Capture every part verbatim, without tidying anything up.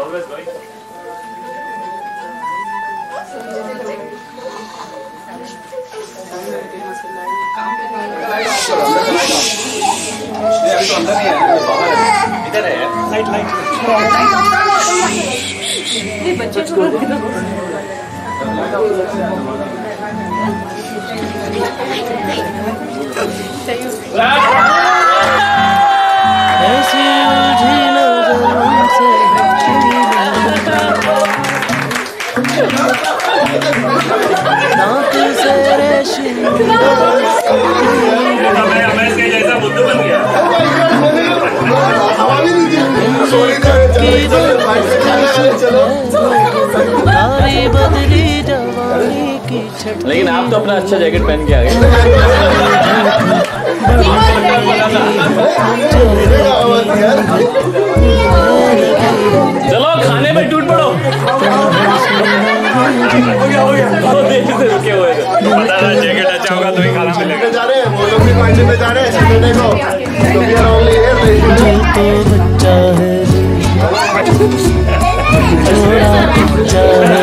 Always going. इधर है light light ये बच्चे को ऐसी उलझी नजरों से दांत से रेशम जैसा बुद्धू बन गया बदली जवानी की छट। लेकिन आप तो अपना अच्छा जैकेट पहन के आ गए। चलो खाने में टूट पड़ो। हो गया हो गया देख से रुके हुए पता था जैकेट अच्छा होगा तो ही खाना मिलेगा। जा रहे हैं वो लोग भी पार्टी पे जा रहे हैं सुनने को तो भी ओनली है तो बच्चा है छोड़ा बच्चा है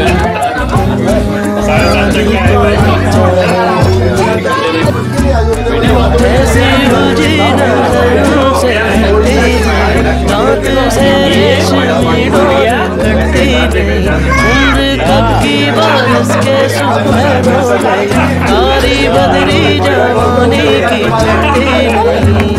ऐसी उलझी नजरों से दांत से रेशमी डोर कटती नहीं उम्र तक की बारिश के सुबह हो गई कारी बदली जवानी की छठी नहीं।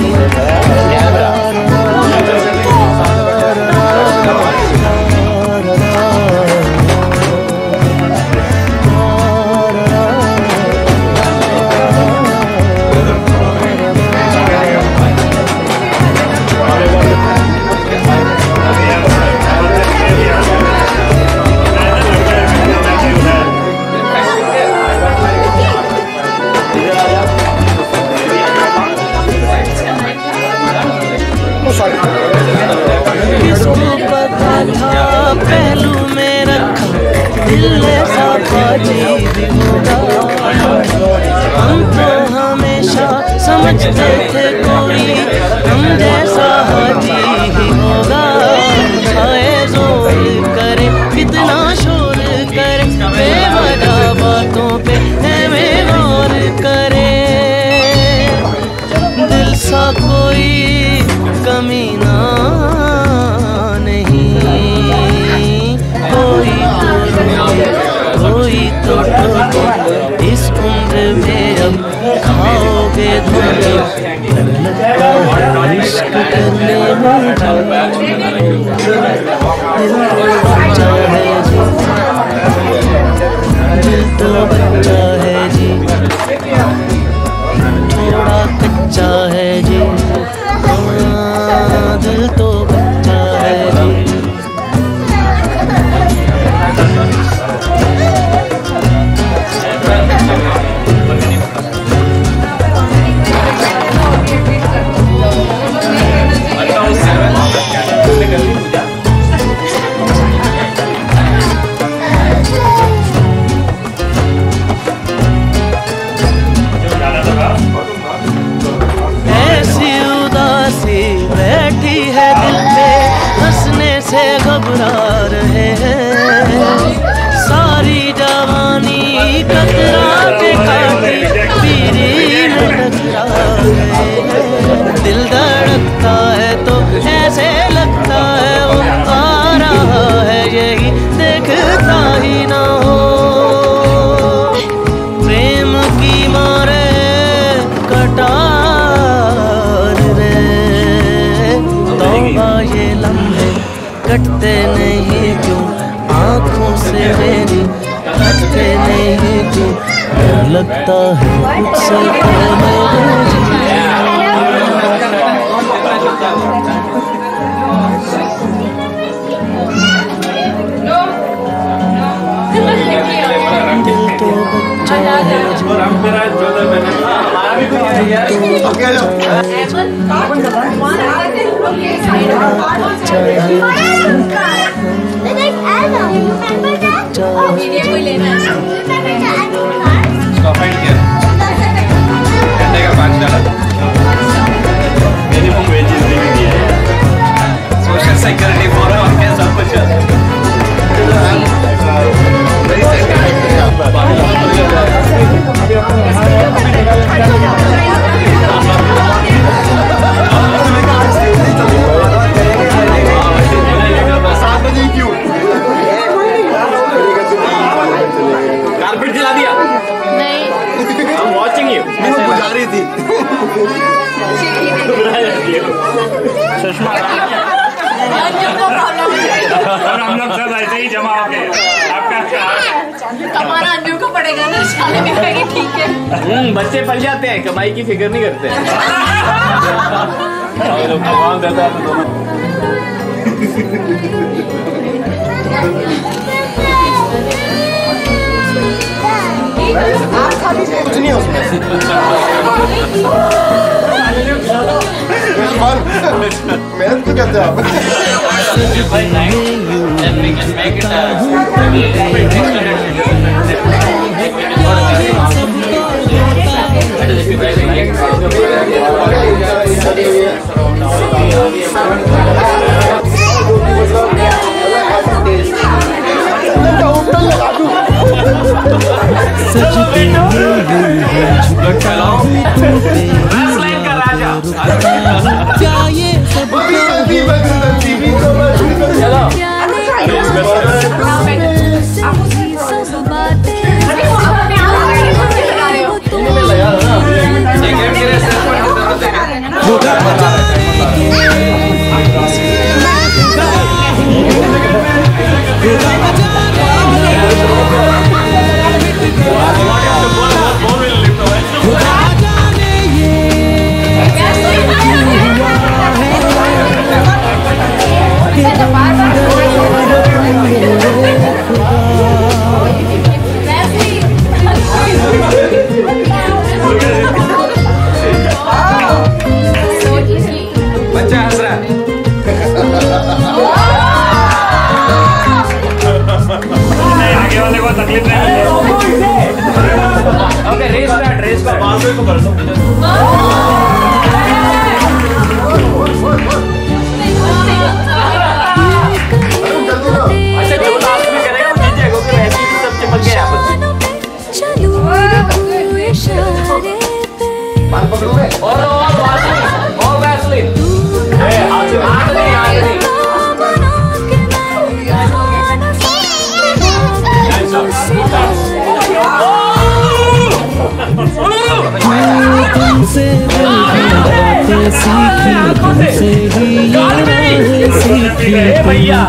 पहलू में रखा दिल ने साफा जी भी होगा हम तो हमेशा समझते थे कोई हम जैसा हाजी ही होगा आए जोर करे कितना शोर करे बेवजह बातों पे हमें गौर करे दिल सा कोई कमीना इस उम्र में अब खाओगे धोखे इश्क करने में दिल तो बच्चा है जी थोड़ा कच्चा है जी दिल तो बच्चा है जी से घबरा रहे हैं सारी जवानी कतरा के काटी पीरी में टकरा रहे हैं दिल धड़कता है तो ऐसे लगता है वो आ रहा है यही देखता ही ना हो प्रेम की मारे कटार रे तौबा ये लम्हे कटते नहीं क्यों आँखों से मेरी कटते नहीं क्यों लगता है कुछ से दिल तो बच्चा है सोशल सिक्योरिटी फॉर सब कुछ और हम लोग सब ऐसे ही जमा हो गए। आपका क्या? हमारा अंजू को पड़ेगा ना, शादी में कहेगी ठीक है। हम्म, बच्चे पल जाते हैं, कमाई की फिक्र नहीं करते हैं। भगवान देता है तो दोनों। कुछ नहीं उसमें। मेहनत तो करते आप। क्या ये सब भैया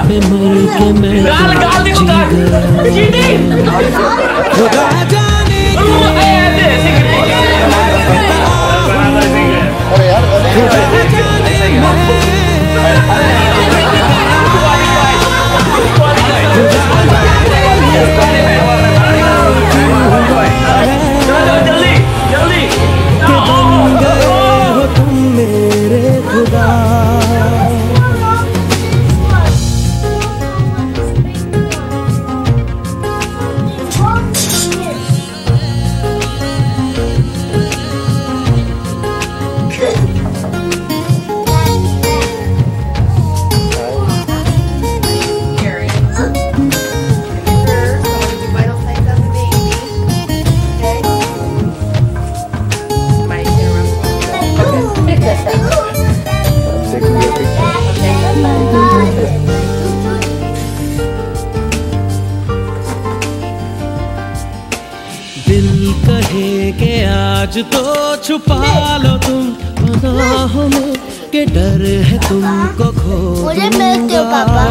आज तो छुपा लो तुम पनाहों में के डर है तुमको खो मुझे मिलते हो पापा।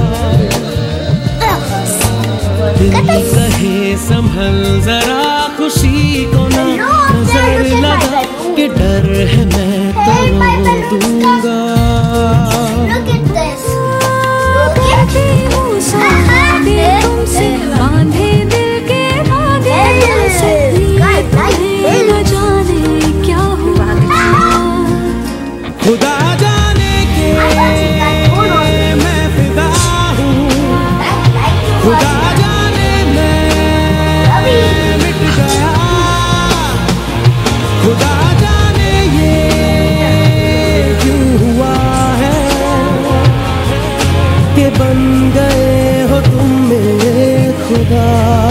दिल कहे संभल जरा खुशी को ना नजर लगा के डर है मैं तो दूंगा। तुमसे बांधे दिल के धागे से न जाने क्या हुआ खुदा जाने के मैं फिदा हूँ खुदा जाने मैं मिट गया खुदा जाने ये क्यों हुआ है कि बन गए हो तुम मेरे खुदा।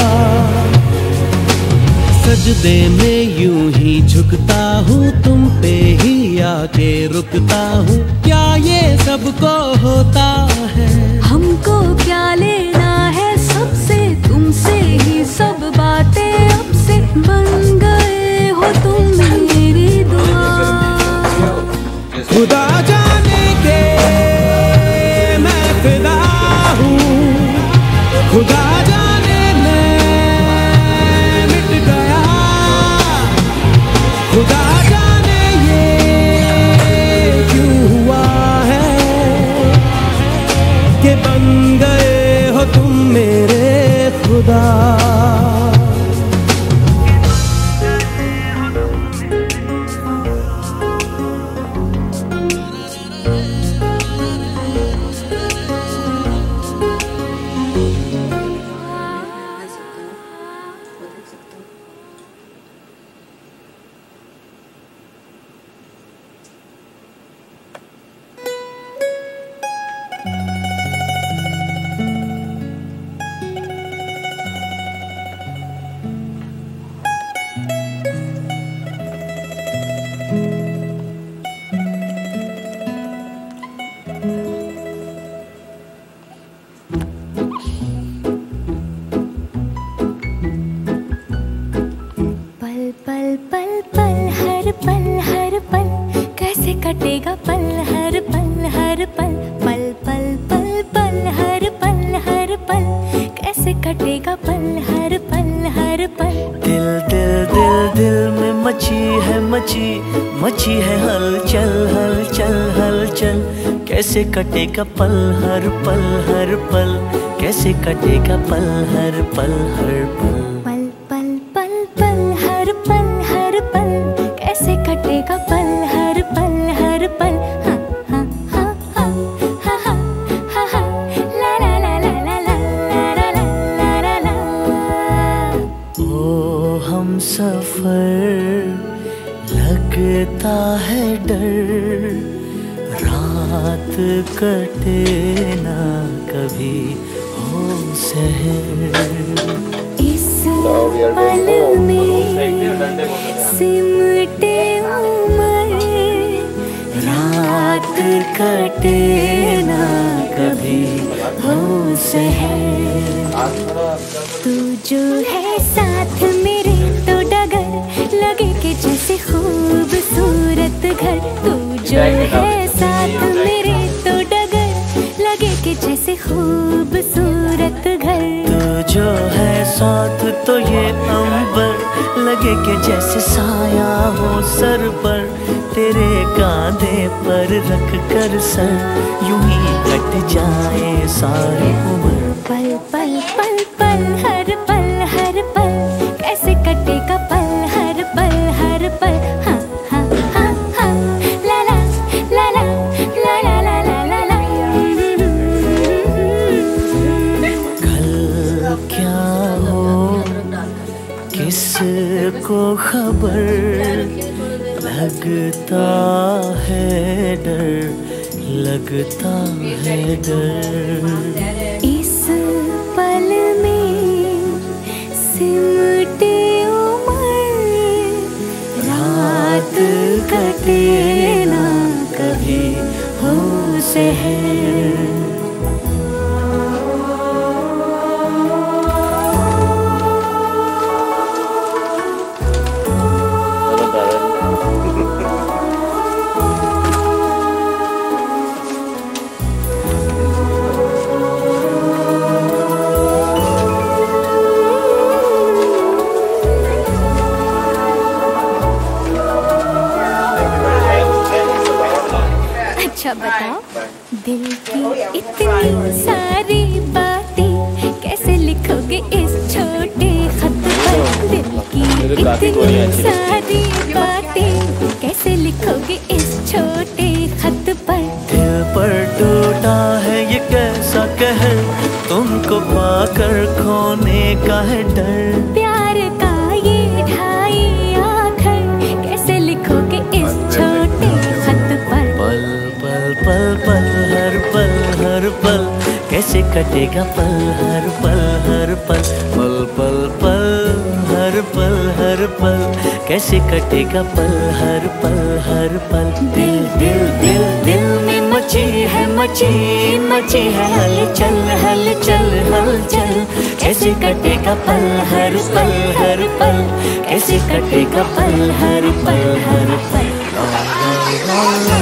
सजदे में यूं ही झुकता हूँ तुम पे ही आके रुकता हूँ क्या ये सबको होता है। हमको क्या लेना है सबसे तुमसे ही सब बातें अब से बन गए हो तुम मेरी दुआ। खुदा जाने के मैं खुदा जाने मैं मिट गया, खुदा जाने ये क्यों हुआ है कि बन गए हो तुम मेरे खुदा। पल पल पल हर पल हर पल कैसे कटेगा पल हर पल हर पल पल पल पल पल हर पल हर पल कैसे कटेगा पल हर पल हर पल। दिल दिल दिल दिल में मची है मची मची है हलचल हलचल हलचल कैसे कटेगा पल हर पल हर पल कैसे कटेगा पल हर पल हर पल। पल पल पल पल हर पल हर पल कैसे कटेगा पल हर पल हर पल। हाँ हाँ हाँ हाँ हाँ हाँ हाँ हाँ ला ला ला ला ला ला ला ला ला ला। ओ हम सफर लगता है डर रात कटे ना कभी हो सहर। इस पल में सिमटे उम्र रात कटे ना कभी हो सहर। तू जो है साथ मेरे तो डगर लगे कि जैसे खूबसूरत घर। तू जो है साथ मेरे तो डगर लगे कि जैसे खूबसूरत घर। तू जो है साथ तो ये अंबर लगे कि जैसे साया हो सर पर। तेरे कांधे पर रख कर सर यूं ही कट जाए सारी उम्र। पल पल पल पल हर पल हर पल कैसे कटेगा पल हर पल हर पल। हाँ हाँ हाँ हाँ ला ला ला ला ला ला ला ला ला ला। कल क्या हो किसको खबर लगता है डर लगता है डर। इस पल में सिमटे उम्र रात कटे ना कभी हो सहर। अच्छा बताओ दिल की इतनी सारी बातें कैसे लिखोगे इस छोटे खत पर। दिल की इतनी सारी बातें कैसे लिखोगे इस छोटे खत पर। दिल पर टूटा है ये कैसा कहर तुमको पाकर खोने का है डर। प्यार का ये ढाई आखर कैसे लिखोगे इस छोटे खत पर। पल पल पल पल हर पल हर पल कैसे कटेगा पल हर पल हर पल। पल पल पल हर पल हर पल कैसे कटेगा पल हर पल हर पल। दिल दिल दिल दिल में मची है मची मची है हलचल हलचल हलचल कैसे कटेगा पल हर पल हर पल कैसे कटेगा पल हर पल हर पल। ला ला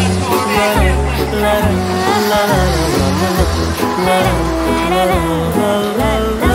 ला ला ला ला ला ला ला ला ला ला ला ला।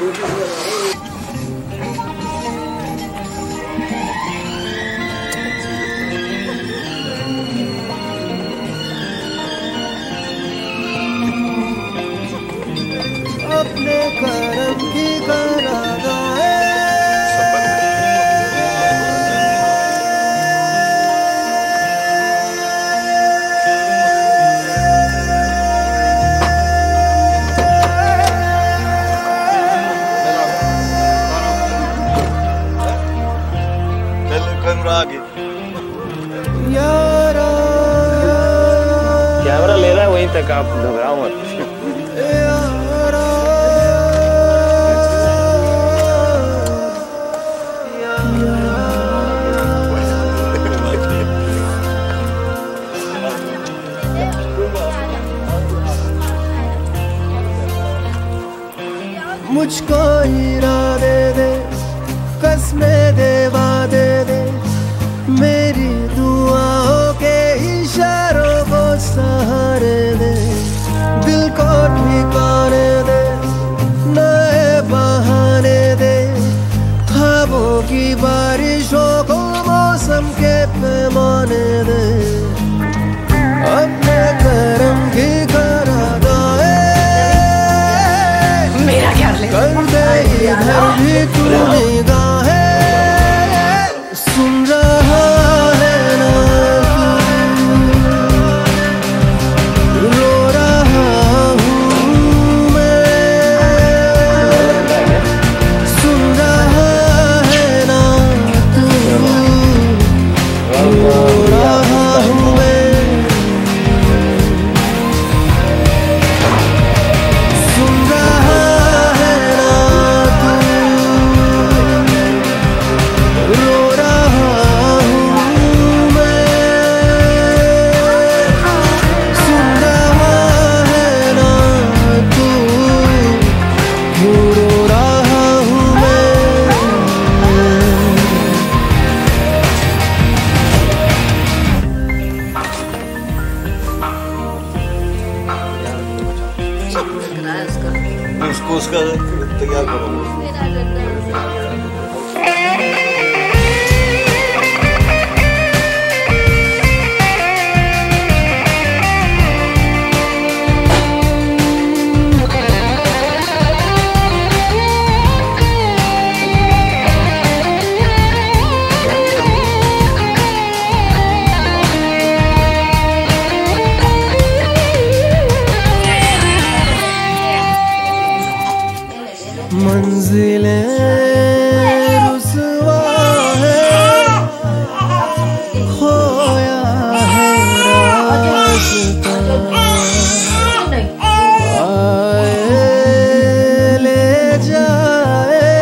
अपने करम की करादाए यारा कैमरा ले रहा है वहीं तक, आप घबराओ मत। मुझको इरादे दे, कसमें दे, वादे दे, मेरी दुआओं के इशारों को सहारे दे, दिल को ठिकाने दे, नए बहाने दे, ख्वाबों की बारिशों को मौसम के पैमाने दे, अपने करम की करादाए मेरा ख्याल है कर दे इधर भी तू निगाहें, सुन रहा है ना तू, रो रहा हूँ मैं, सुन रहा है ना तू, रो रहा हूँ मैं, सुन रहा है ना तू, रो रहा हूँ मैं, सुन रहा है ना तू, क्यों रो रहा हूँ मैं। उसको उसका तैयार करो। मंजिलें रुसवा है, खोया है रास्ता, आए ले जाए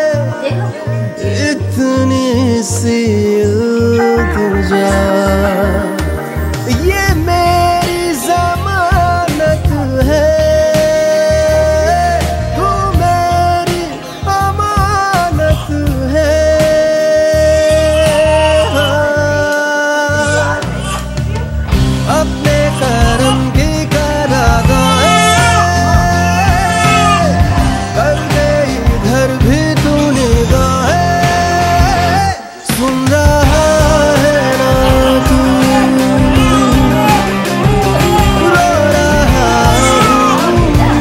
इतनी सी इल्तिजा, ये मेरी जमानत है, अपने करम की करादाए कर दे इधर भी तू निगाहें, सुन रहा है ना तू, रो रहा हूँ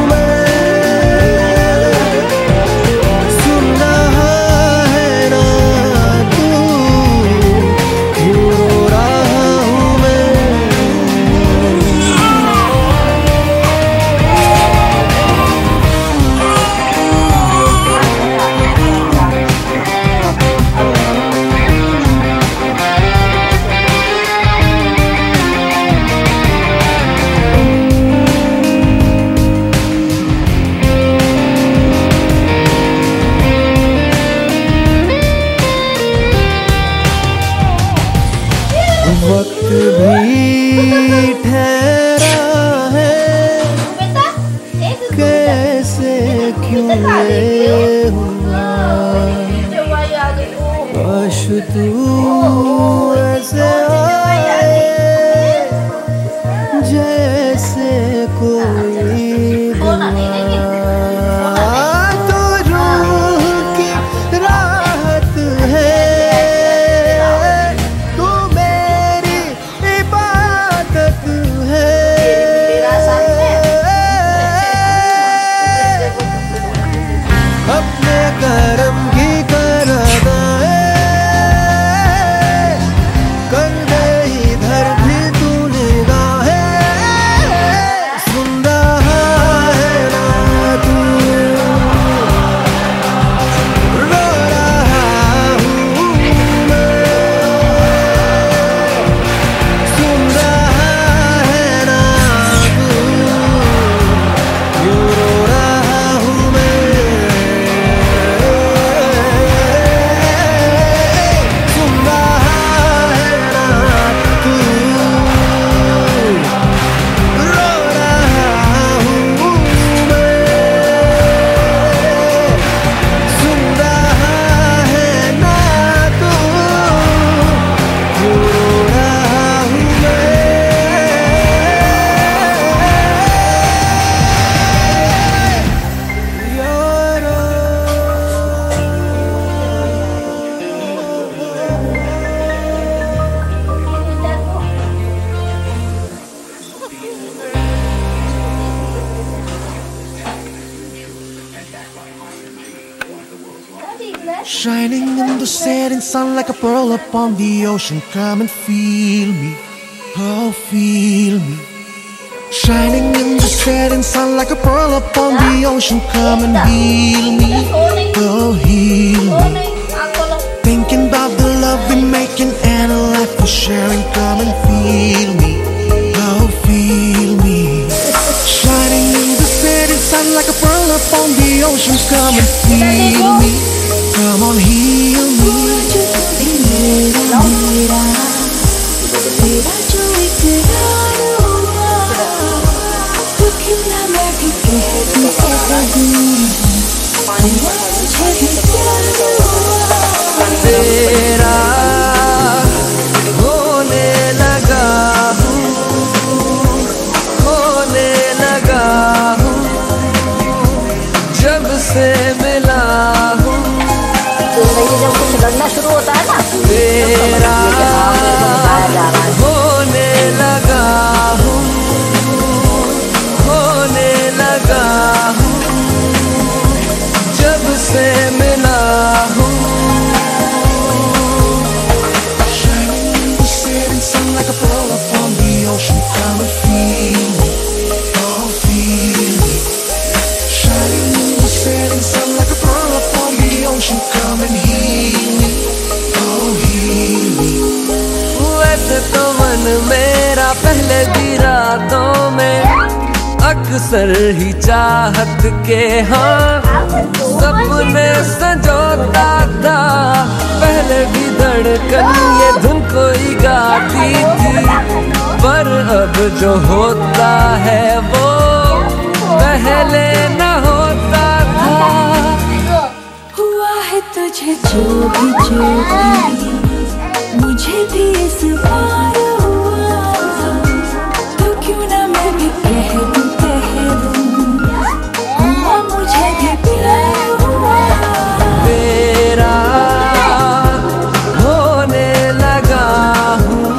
मैं, सुन रहा है ना तू, क्यों रो रहा हूँ मैं। वक्त भी ठहरा है, कैसे क्यों ये हुआ, काश तू ऐसे आए जैसे कोई गुनाह, तो रो Shining in the setting sun like a pearl upon the ocean. Come and feel me, oh feel me. Shining in the setting sun like a pearl upon the ocean. Come and heal me, oh heal me. Thinking about the love we're making and a life we're sharing. Come and feel me, oh feel me. Shining in the setting sun like a pearl upon the ocean. Come and feel me, come on heal me. तेरा होने लगा हूँ, होने लगा हूँ, जब से मिला हूँ। जब कुछ लड़ना शुरू होता है ना, तेरा होने लगा हूँ, होने लगा हूँ, जब से मिला हूँ। Like a pearl upon the ocean, come and feel me, oh feel me. Shining in the setting sun like a pearl upon the ocean, come and heal me, oh heal me. वैसे तो मन मेरा पहले भी रातों में अक्सर ही चाहत के हाँ सपने संजोता था। पहले भी धड़कन ये धुन कोई गाती थी, पर अब जो होता है वो पहले न होता था। हुआ है तुझे जो भी जो भी मुझे भी इस बार हुआ, तो क्यों ना मैं भी कह दूं कह दूं हुआ मुझे भी प्यार हुआ। तेरा होने लगा हूँ,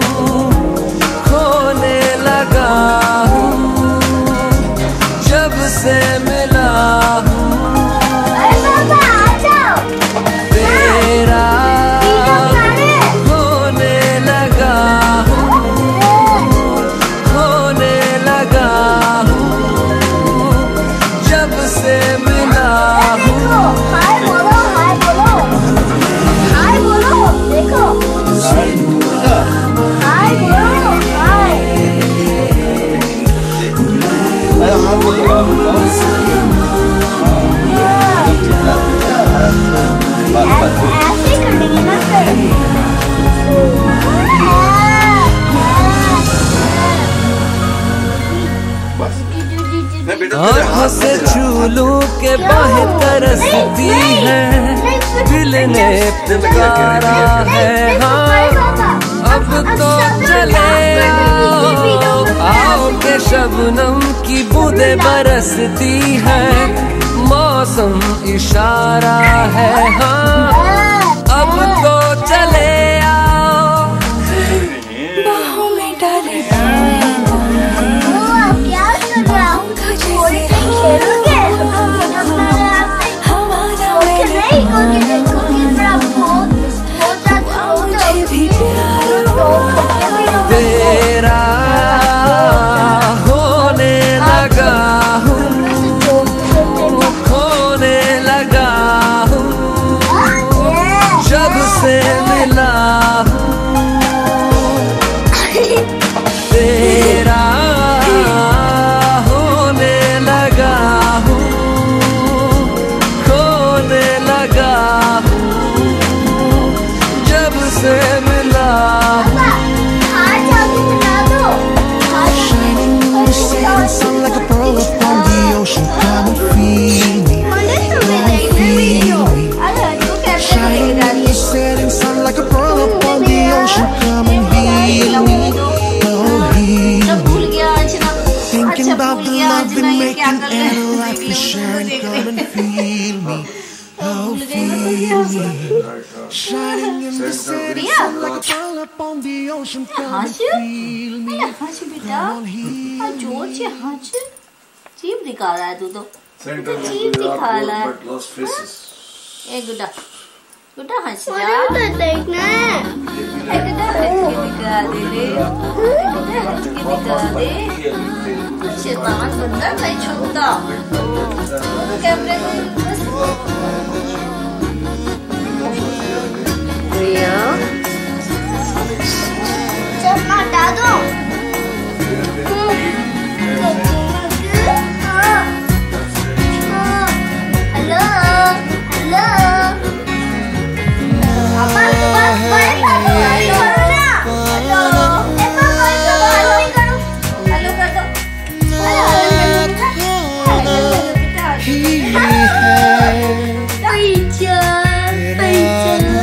खोने लगा हूँ, जब से मिला हूँ। तेरा होने लगा हूँ, खोने लगा हूँ, जब से मिला हूँ। हाय बोलो हाय बोलो हाय बोलो, देखो हाय बोलो हाय। ऐसे करेंगे ना आँखों से छू लूं के बाहें तरसती है, दिल ने पुकारा है हाँ अब तो चले आओ, आओ के शबनम की बूंदें बरसती है, मौसम इशारा है हाँ अब तो चले आओ। बाहों में डाले तेरा होने लगा हूँ, खोने लगा हूँ, जब से मिला हूँ। तेरा होने लगा हूँ, खोने लगा हूँ, जब से मिला हूँ। Sun like a pearl upon the ocean, come and feel me, come feel me. Shining in the setting sun like a pearl upon the ocean, come and heal me, oh heal me. Thinking about the love we're making and the life we're sharing, come and feel me, oh feel me. Shining in the setting sun like a pearl upon the ocean, come and feel me, come on heal me. जोर से हाथ जीभ निकाला है तू तो जीभ निकाला है। ए गुड्डा गुड्डा हंस जा मुझे तो देखना है। ए गुड्डा हंस के दिखा दे रे गुड्डा हंस के दिखा दे शैतान बंदा नहीं छोड़ता कैमरे को रिया चश्मा हटा दो। हेलो हेलो पापा बस बड़े पापा हेलो हेलो ए पापा हेलो हेलो करो हेलो कर दो पैसा पैसा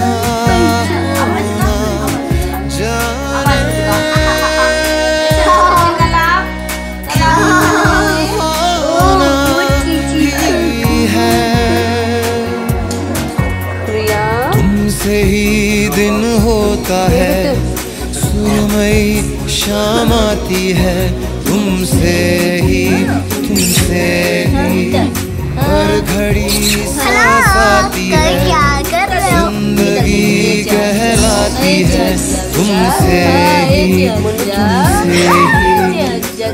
तुमसे ही दिन होता है, सुरमई शाम आती है, तुमसे ही तुमसे ही हर घड़ी सांस आती है, जिंदगी कहलाती है, तुमसे ही तुमसे ही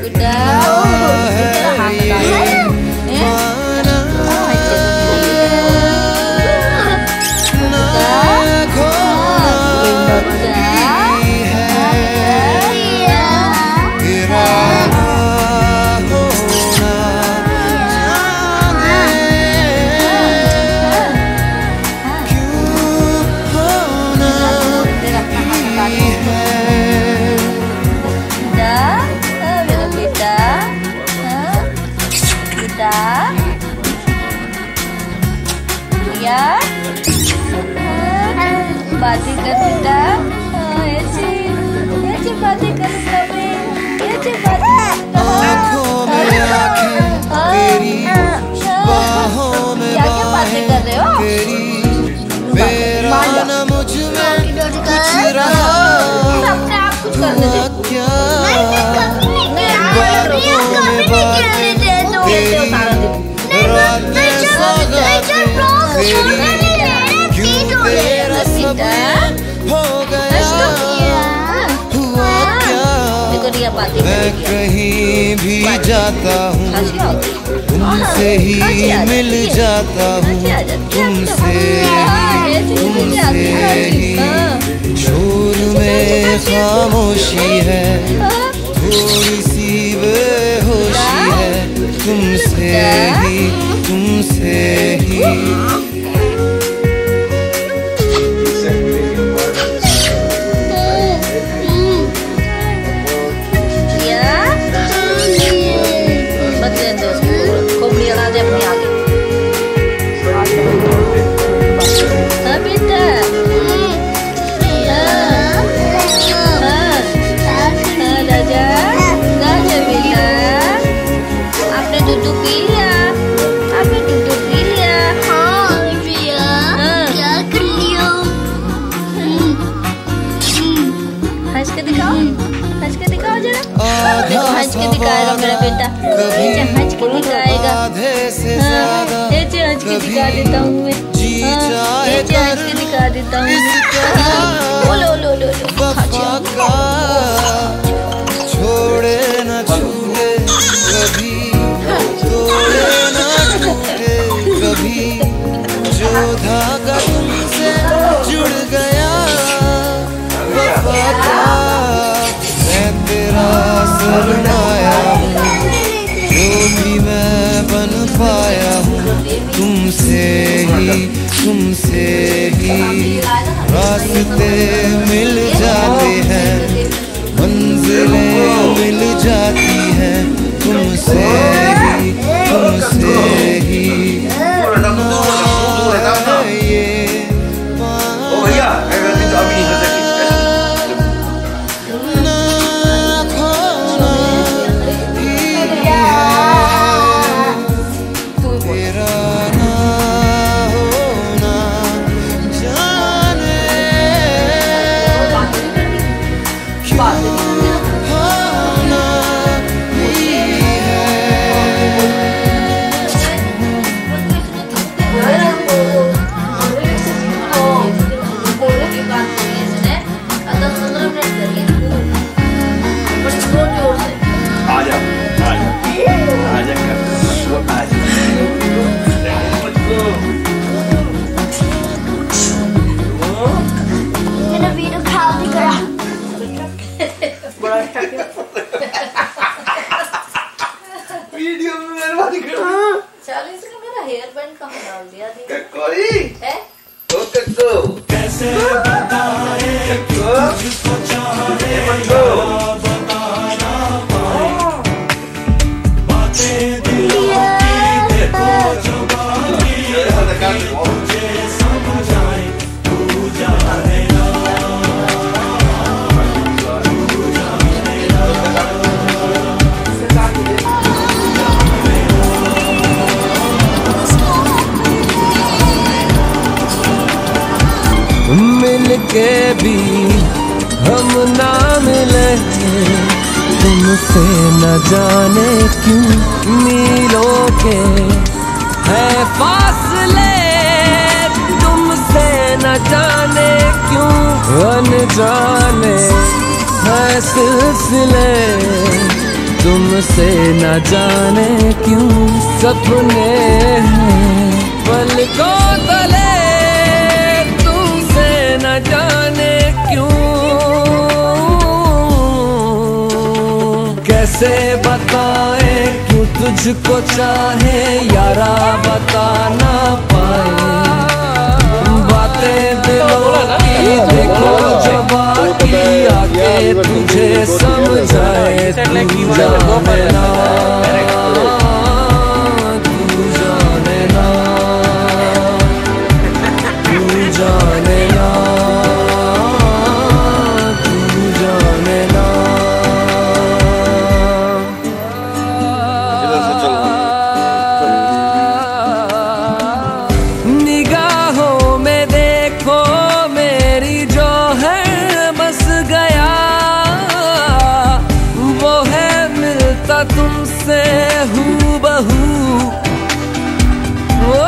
बातें कर बेटा ऐसे ऐसे बातें कर ऐसे बातें आँखों में आँखें तेरी, बाहों में बाहें तेरी, मेरा न मुझ में कुछ रहा हुआ क्या, बातों में बातें तेरी, रातें सौगातें तेरी, क्यों तेरा सब हो गया हुआ क्या, मैं कहीं भी जाता हूँ तुमसे ही मिल जाता हूँ, तुमसे ही तुमसे ही, शोर में खामोशी है, थोड़ी सी बेहोशी है, तुमसे ही तुमसे ही। हंस के दिखाएगा मेरा बेटा, ये हंस के दिखाएगा, ये हंस के दिखा देता हूँ मैं, ये हंस के दिखा देता हूँ। लो लो लो लो छोड़े न छूटे कभी, तोड़े न टूटे कभी, जो धागा तुमसे जुड़ गया वफा का, मैं तेरा सरमाया हूँ, जो भी मैं बन पाया हूँ, तुमसे ही तुमसे ही, रास्ते मिल जाते हैं, मंजिलें मिल जाती हैं, तुमसे ही तुमसे ही, Ready? Okay, go. कैसे बताए तुझको चाहे यारा बताना पाए बातें दिलों की देखो जो बाकी तुझे समझ आए तू जाने ना तू जाने ना मिलके भी हम ना मिले तुमसे न जाने क्यों मीलों के है फासले तुमसे न जाने क्यों अनजाने है सिलसिले तुमसे न जाने क्यों सपने हैं पलकों तले न जाने क्यों कैसे बताए क्यों तुझको चाहे यारा बता ना पाए बातें दिलों की देखो जो बाकी आगे तुझे समझाए तू जाने ना तू जाने ना तू जाने ना तुमसे हूबहू ओ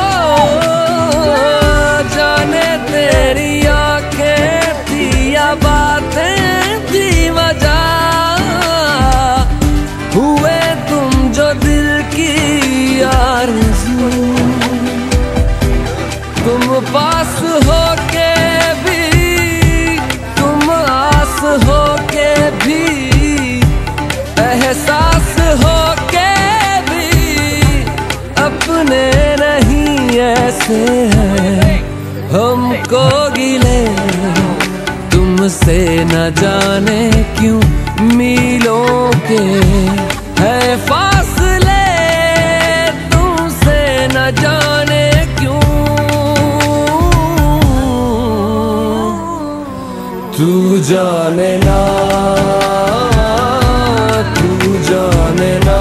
जाने तेरी आंखें थी या बातें थी वजह हुए तुम जो दिल की आरज़ू तुम पास हो के भी तुम आस हो के भी एहसास हो के भी अपने नहीं ऐसे हैं हमको गिले तुमसे न जाने क्यों मीलों के है फासले तुमसे न जाने क्यों तू जाने ना जाने ना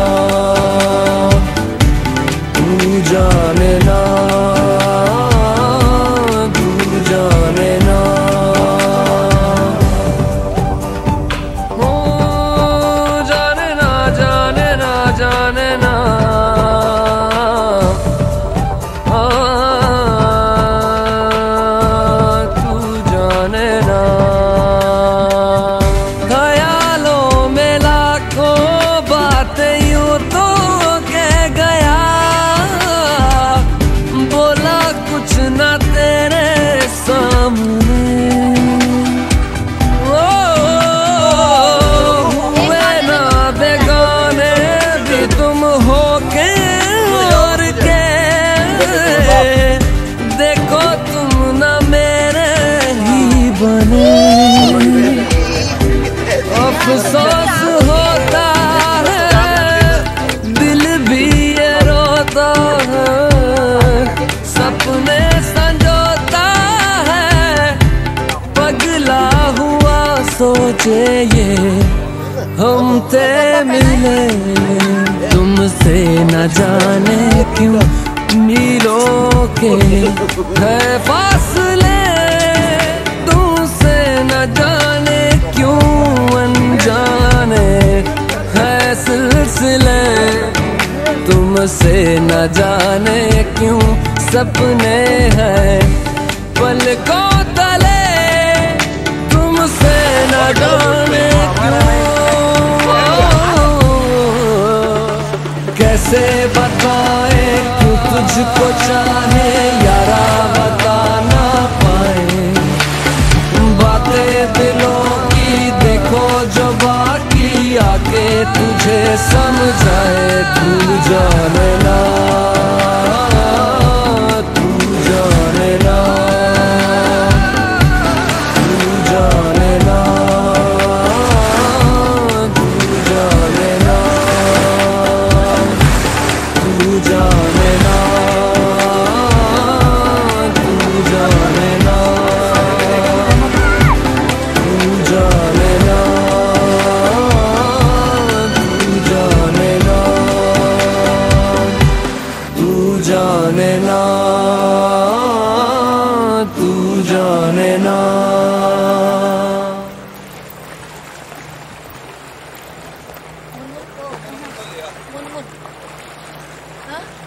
तू जाने ना तू जाने ना ओ जाने ना जाने ना जाने ना आ, तू जाने ना ख्यालों में लाखों यूं तो कह गया बोला कुछ न तेरे सामने ओ हुए ना बेगाने भी तुम हो के और के देखो तुम न मेरे ही बने अफसोस होता सपने संजोता है पगला हुआ सोचे ये हम ते मिले तुमसे न जाने क्यों मीलों के है फासले तुमसे न जाने क्यों अनजाने है सिलसिले तुमसे न जाने क्यों सपने हैं पलकों तले तुमसे न जाने क्यों कैसे बताए क्यों तुझको चाहे यारा बता ना पाए बातें दिलों की देखो जो बाकी आगे तुझे समझाए तू जाने ना तू जाने मुन मुन हाँ